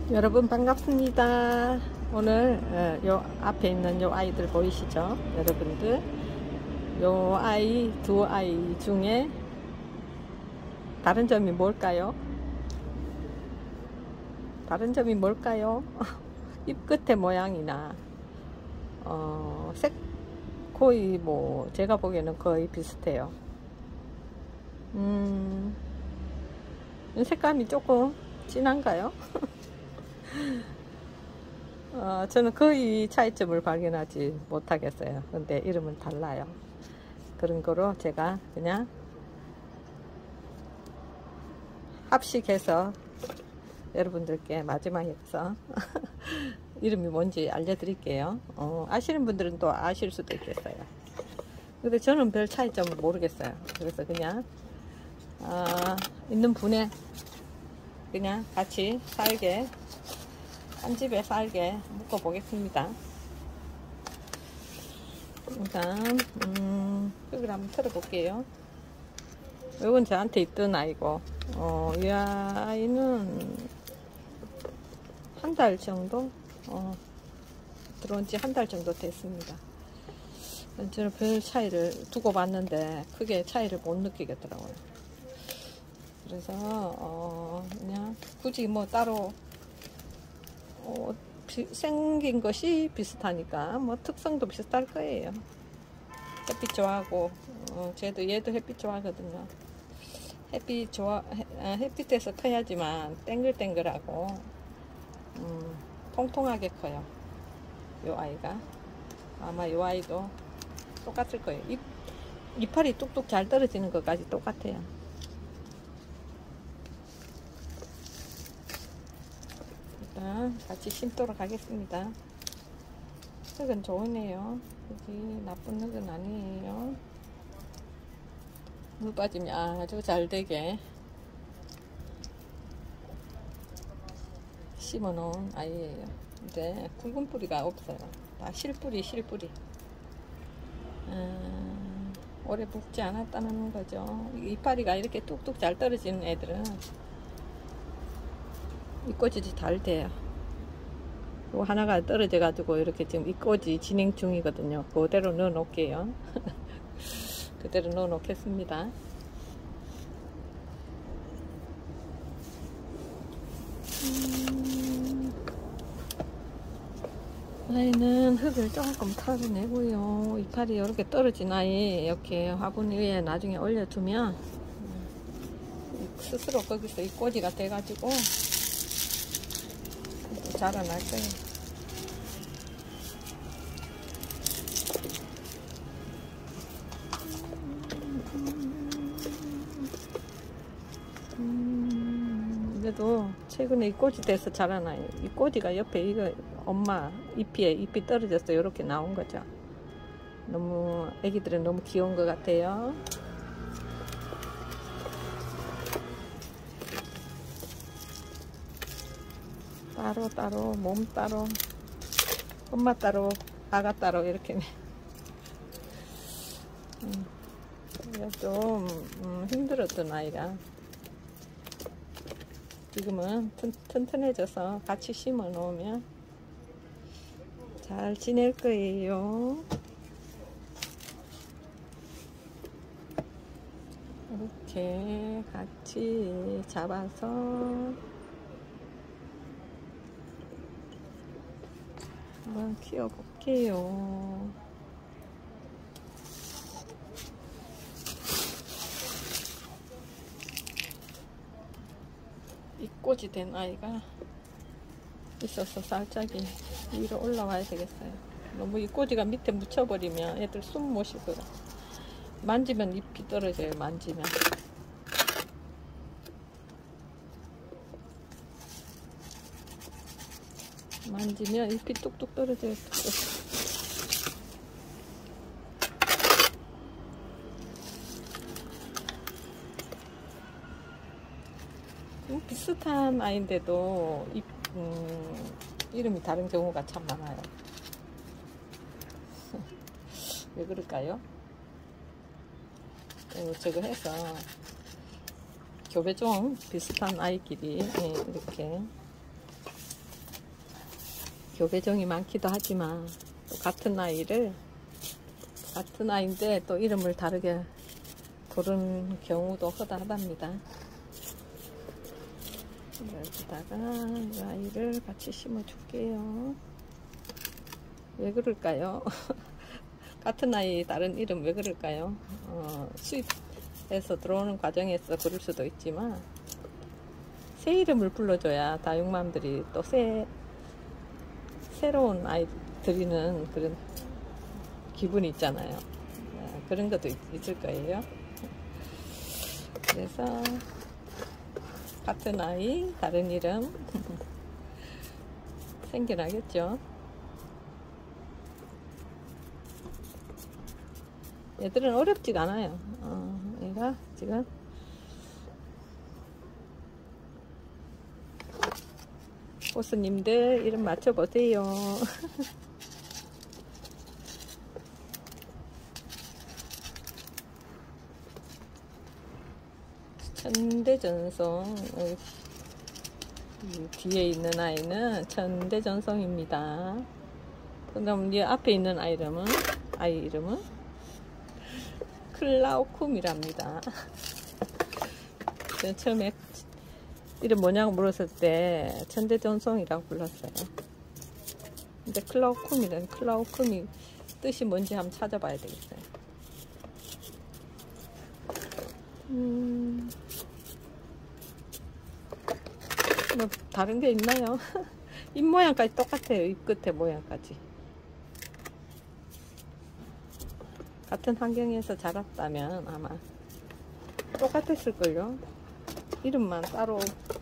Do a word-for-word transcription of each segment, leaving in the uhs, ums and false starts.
여러분 반갑습니다. 오늘 요 앞에 있는 요 아이들 보이시죠? 여러분들 요 아이 두 아이 중에 다른 점이 뭘까요? 다른 점이 뭘까요? 입 끝의 모양이나 어, 색 거의 뭐 제가 보기에는 거의 비슷해요. 음, 색감이 조금 진한가요? 어, 저는 거의 차이점을 발견하지 못하겠어요. 근데 이름은 달라요. 그런 거로 제가 그냥 합식해서 여러분들께 마지막에서 이름이 뭔지 알려드릴게요. 어, 아시는 분들은 또 아실 수도 있겠어요. 근데 저는 별 차이점을 모르겠어요. 그래서 그냥 어, 있는 분에 그냥 같이 살게 한 집에 살게 묶어 보겠습니다. 일단 음, 여기를 한번 틀어 볼게요. 이건 저한테 있던 아이고 어, 이 아이는 한 달 정도 어, 들어온 지 한 달 정도 됐습니다. 저는 별 차이를 두고 봤는데 크게 차이를 못 느끼겠더라고요. 그래서 어, 그냥 굳이 뭐 따로 어, 비, 생긴 것이 비슷하니까 뭐 특성도 비슷할 거예요. 햇빛 좋아하고 어, 쟤도 얘도 햇빛 좋아하거든요. 햇빛 좋아 해, 햇빛에서 커야지만 땡글땡글하고 음, 통통하게 커요. 요 아이가 아마 요 아이도 똑같을 거예요. 잎, 이파리 뚝뚝 잘 떨어지는 것까지 똑같아요. 일단 같이 심도록 하겠습니다. 흙은 좋으네요. 여기 나쁜 흙은 아니에요. 물 빠짐이 아주 잘 되게 심어 놓은 아이예요. 근데 굵은 뿌리가 없어요. 다 실뿌리 실뿌리. 음, 오래 묵지 않았다는 거죠. 이파리가 이렇게 뚝뚝 잘 떨어지는 애들은 잎꽂이 잘 돼요. 요 하나가 떨어져 가지고 이렇게 지금 잎꽂이 진행 중이거든요. 그대로 넣어 놓을게요. 그대로 넣어 놓겠습니다. 음, 아이는 흙을 조금 털어내고요. 이파리 이렇게 떨어진 아이 이렇게 화분 위에 나중에 올려두면 스스로 거기서 잎꽂이가 돼가지고 자라날 거예요. 음, 그래도 최근에 잎꽂이 돼서 자라나요. 잎꽂이가 옆에 이거 엄마 잎에 잎이 떨어져서 이렇게 나온 거죠. 너무 애기들은 너무 귀여운 것 같아요. 따로 따로 몸 따로 엄마 따로 아가 따로 이렇게 음, 좀 음, 힘들었던 아이가 지금은 튼, 튼튼해져서 같이 심어 놓으면 잘 지낼 거예요. 이렇게 같이 잡아서 한번 키워볼게요. 잎꽂이 된 아이가 있어서 살짝이 위로 올라와야 되겠어요. 너무 잎꽂이가 밑에 묻혀버리면 애들 숨 못 쉴 거야. 만지면 잎이 떨어져요. 만지면. 만지면 잎이 뚝뚝 떨어져요. 뚝뚝. 비슷한 아이인데도 잎, 음, 이름이 다른 경우가 참 많아요. 왜 그럴까요? 저거 해서 교배종 비슷한 아이끼리 이렇게 교배종이 많기도 하지만 또 같은 아이를 같은 아이인데 또 이름을 다르게 부르는 경우도 허다하답니다. 여기다가 이 아이를 같이 심어 줄게요. 왜 그럴까요? 같은 아이 다른 이름 왜 그럴까요? 어, 수입해서 들어오는 과정에서 그럴 수도 있지만 새 이름을 불러줘야 다육맘들이 또 새 새로운 아이 들이는 그런 기분이 있잖아요. 그런 것도 있, 있을 거예요. 그래서 같은 아이 다른 이름 생겨나겠죠. 얘들은 어렵지가 않아요. 어, 얘가 지금 호스님들 이름 맞춰보세요. 천대전송, 뒤에 있는 아이는 천대전송입니다. 그럼 이 앞에 있는 아이 이름은 아이 이름은 클라우쿰이랍니다. 처음에 이름 뭐냐고 물었을 때 천대전송이라고 불렀어요. 근데 클라우쿰이란 클라우쿰이 뜻이 뭔지 한번 찾아봐야 되겠어요. 음, 뭐 다른 게 있나요? 입 모양까지 똑같아요. 입 끝에 모양까지. 같은 환경에서 자랐다면 아마 똑같았을걸요. 이름만 따로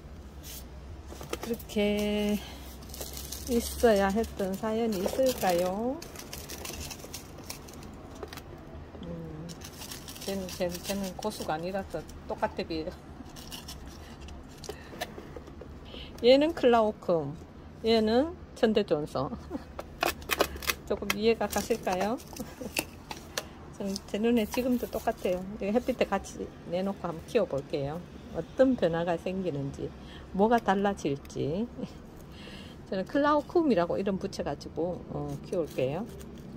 그렇게 있어야 했던 사연이 있을까요? 음, 쟤는, 쟤는, 쟤는 고수가 아니라서 똑같아 비해요. 얘는 클라우쿰, 얘는 천대전송. 조금 이해가 가실까요? 제 눈에 지금도 똑같아요. 햇빛에 같이 내놓고 한번 키워볼게요. 어떤 변화가 생기는지, 뭐가 달라질지. 저는 클라우쿰이라고 이름 붙여가지고 어, 키울게요.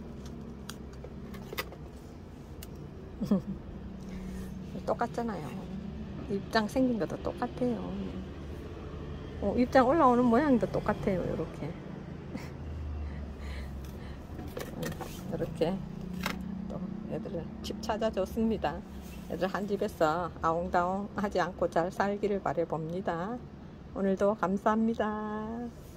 똑같잖아요. 입장 생긴 것도 똑같아요. 어, 입장 올라오는 모양도 똑같아요. 이렇게 이렇게 또 애들을 집 찾아줬습니다. 애들 한 집에서 아웅다웅 하지 않고 잘 살기를 바라봅니다. 오늘도 감사합니다.